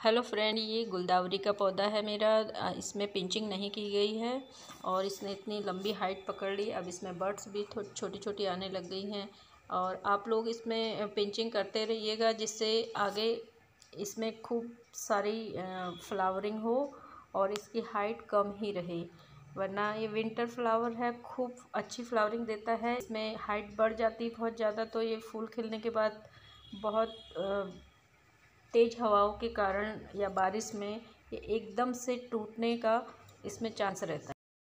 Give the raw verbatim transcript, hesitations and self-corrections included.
Hello friend, ये गुलदावरी का पौधा है मेरा। इसमें पिंचिंग नहीं की गई है और इसने इतनी लंबी हाइट पकड़ ली। अब इसमें बर्ड्स भी छोटी छोटी आने लग गई हैं। और आप लोग इसमें पिंचिंग करते रहिएगा जिससे आगे इसमें खूब सारी फ्लावरिंग हो और इसकी हाइट कम ही रहे, वरना ये विंटर फ्लावर है, खूब अच्छी फ्लावरिंग देता है। इसमें हाइट बढ़ जाती है बहुत ज़्यादा तो ये फूल खिलने के बाद बहुत तेज़ हवाओं के कारण या बारिश में ये एकदम से टूटने का इसमें चांस रहता है।